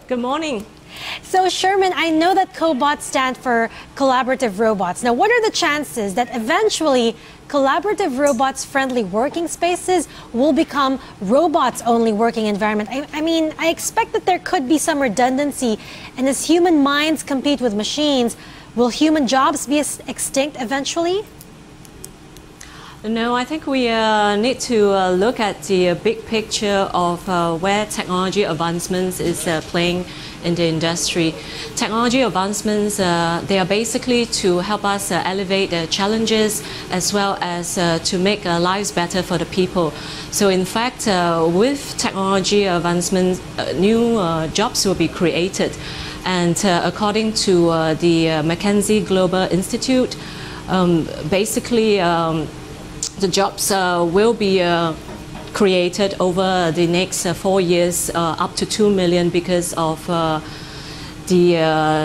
Good morning. So Sherman, I know that cobots stand for collaborative robots. Now, what are the chances that eventually collaborative robots-friendly working spaces will become robots-only working environment? I mean, I expect that there could be some redundancy, and as human minds compete with machines, will human jobs be extinct eventually? No, I think we need to look at the big picture of where technology advancements is playing in the industry. Technology advancements, they are basically to help us elevate the challenges as well as to make lives better for the people. So in fact, with technology advancements, new jobs will be created. And according to the McKinsey Global Institute, basically the jobs will be created over the next 4 years, up to 2 million, because of the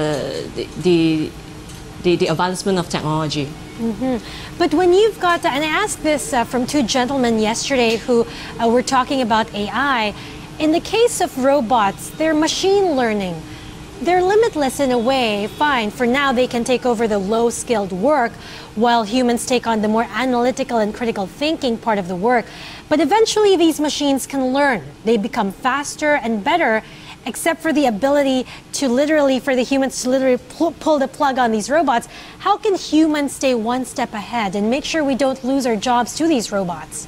advancement of technology. Mm-hmm. But when you've got, and I asked this from two gentlemen yesterday who were talking about AI, in the case of robots, they're machine learning. They're limitless in a way. Fine, for now they can take over the low-skilled work while humans take on the more analytical and critical thinking part of the work. But eventually these machines can learn. They become faster and better, except for the ability to for the humans to literally pull the plug on these robots. How can humans stay one step ahead and make sure we don't lose our jobs to these robots?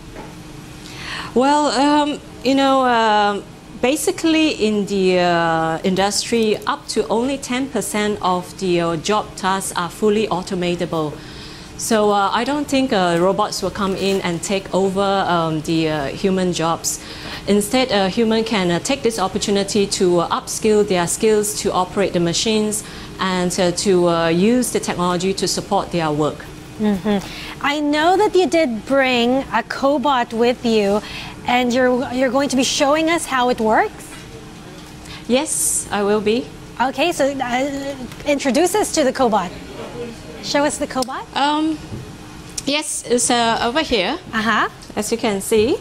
Well, basically in the industry, up to only 10% of the job tasks are fully automatable. So I don't think robots will come in and take over the human jobs. Instead, a human can take this opportunity to upskill their skills to operate the machines and to use the technology to support their work. Mm-hmm. I know that you did bring a cobot with you, and you're going to be showing us how it works? Yes, I will be. Okay, so introduce us to the cobot. Show us the cobot. Yes, it's over here, as you can see.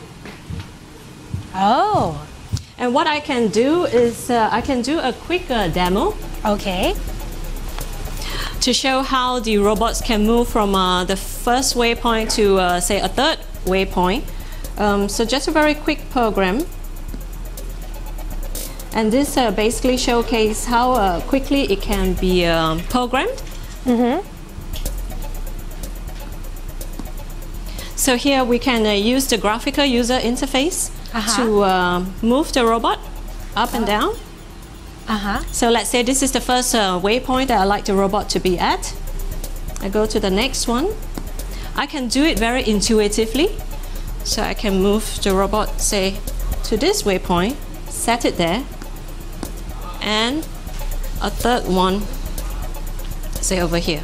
Oh. And what I can do is I can do a quick demo. Okay. To show how the robots can move from the first waypoint to, say, a third waypoint. So just a very quick program. And this basically showcases how quickly it can be programmed. Mm-hmm. So here we can use the graphical user interface to move the robot up and down. So let's say this is the first waypoint that I'd like the robot to be at. I go to the next one. I can do it very intuitively. So I can move the robot, say, to this waypoint, set it there, and a third one, say, over here.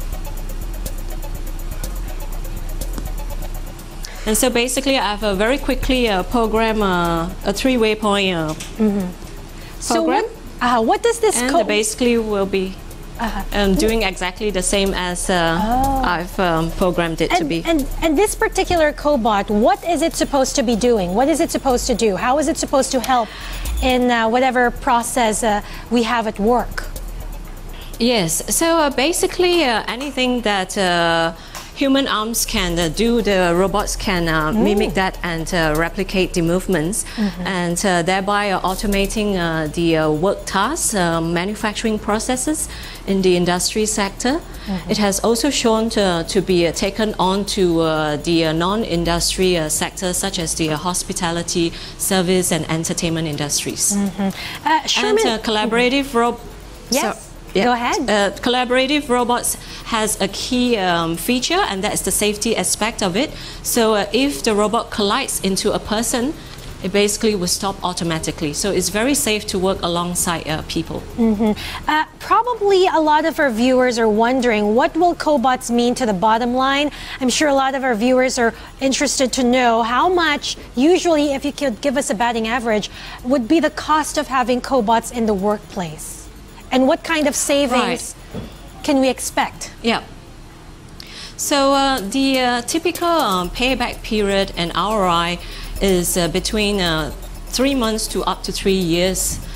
And so basically I have a very quickly program a three-waypoint program. So what does this code? And basically will be doing exactly the same as I've programmed it to be. And this particular cobot, what is it supposed to be doing? What is it supposed to do? How is it supposed to help in whatever process we have at work? Yes, so basically anything that human arms can do, the robots can mimic that and replicate the movements, and thereby automating the work tasks, manufacturing processes in the industry sector. It has also shown to be taken on to the non-industry sectors such as the hospitality, service and entertainment industries. Sherman, and collaborative Go ahead. Collaborative robots has a key feature, and that's the safety aspect of it. So if the robot collides into a person, it basically will stop automatically. So it's very safe to work alongside people. Probably a lot of our viewers are wondering, what will cobots mean to the bottom line? I'm sure a lot of our viewers are interested to know how much, usually, if you could give us a batting average, would be the cost of having cobots in the workplace? And what kind of savings can we expect? Yeah. So the typical payback period and ROI is between 3 months to up to 3 years.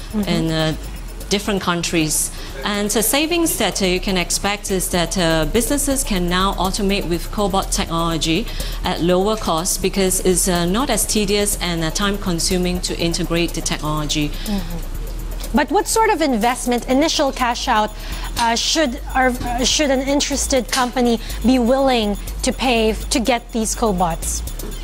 in different countries. And the savings that you can expect is that businesses can now automate with cobot technology at lower cost because it's not as tedious and time-consuming to integrate the technology. But what sort of investment, initial cash out, should an interested company be willing to pay to get these cobots?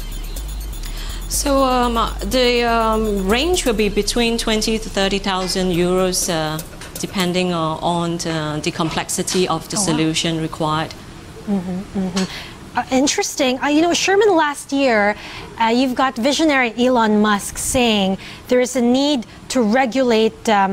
So the range will be between 20 to 30,000 euros, depending on the complexity of the solution required. Interesting. You know, Sherman, last year, you've got visionary Elon Musk saying there is a need to regulate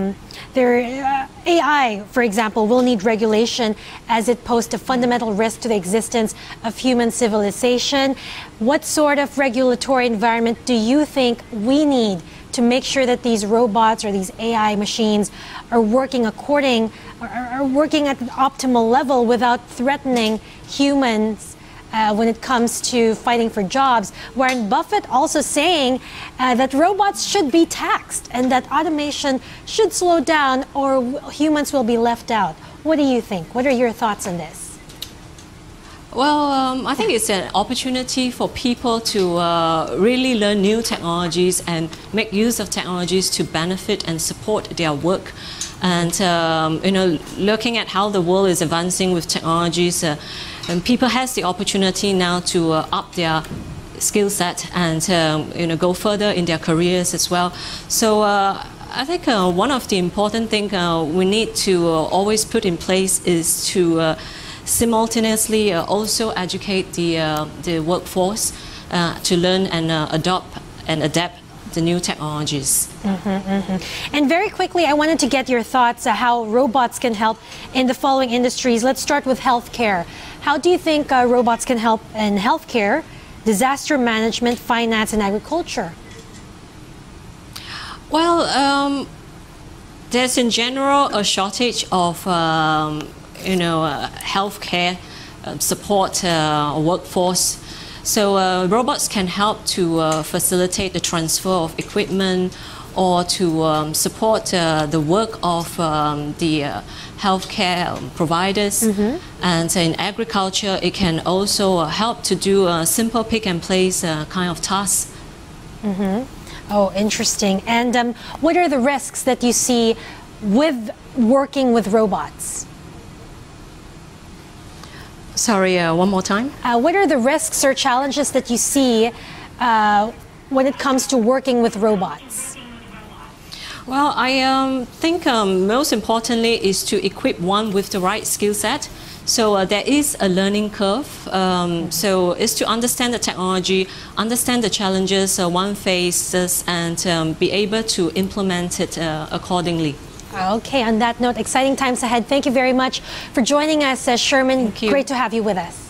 AI, for example, will need regulation as it poses a fundamental risk to the existence of human civilization. What sort of regulatory environment do you think we need to make sure that these robots or these AI machines are working are working at an optimal level without threatening humans when it comes to fighting for jobs? Warren Buffett also saying that robots should be taxed and that automation should slow down or humans will be left out. What do you think? What are your thoughts on this? Well, I think it's an opportunity for people to really learn new technologies and make use of technologies to benefit and support their work. And you know, looking at how the world is advancing with technologies, and people has the opportunity now to up their skill set and you know, go further in their careers as well. So I think one of the important things we need to always put in place is to simultaneously also educate the workforce to learn and adopt and adapt the new technologies. And very quickly, I wanted to get your thoughts how robots can help in the following industries. Let's start with healthcare. How do you think robots can help in healthcare, disaster management, finance, and agriculture? Well, there's in general a shortage of you know, healthcare support workforce. So robots can help to facilitate the transfer of equipment or to support the work of the healthcare providers. And in agriculture, it can also help to do simple pick and place kind of tasks. Oh, interesting. And what are the risks that you see with working with robots? Sorry, one more time. What are the risks or challenges that you see when it comes to working with robots? Well, I think most importantly is to equip one with the right skill set. So there is a learning curve. So it's to understand the technology, understand the challenges one faces, and be able to implement it accordingly. Okay, on that note, exciting times ahead. Thank you very much for joining us, Sherman. Thank you. Great to have you with us.